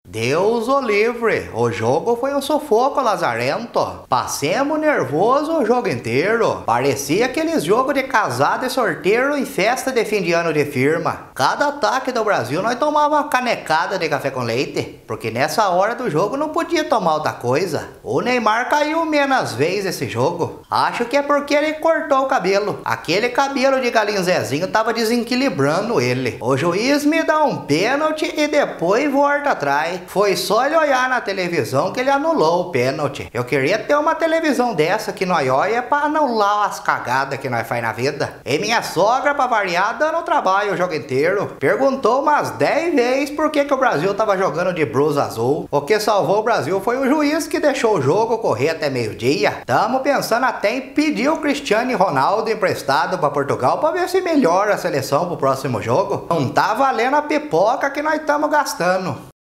Deus o livre, o jogo foi um sufoco lazarento. Passemos nervoso o jogo inteiro. Parecia aqueles jogos de casado e sorteiro em festa de fim de ano de firma. Cada ataque do Brasil nós tomava uma canecada de café com leite, porque nessa hora do jogo não podia tomar outra coisa. O Neymar caiu menos vezes esse jogo. Acho que é porque ele cortou o cabelo. Aquele cabelo de galinho Zezinho tava desequilibrando ele. O juiz me dá um pênalti e depois volta atrás. Foi só ele olhar na televisão que ele anulou o pênalti. Eu queria ter uma televisão dessa que nós olha pra anular as cagadas que nós faz na vida. E minha sogra, pra variar, dando trabalho o jogo inteiro. Perguntou umas 10 vezes por que o Brasil tava jogando de blusa azul. O que salvou o Brasil foi o juiz que deixou o jogo correr até meio-dia. Tamo pensando até em pedir o Cristiano Ronaldo emprestado pra Portugal pra ver se melhora a seleção pro próximo jogo. Não tá valendo a pipoca que nós estamos gastando.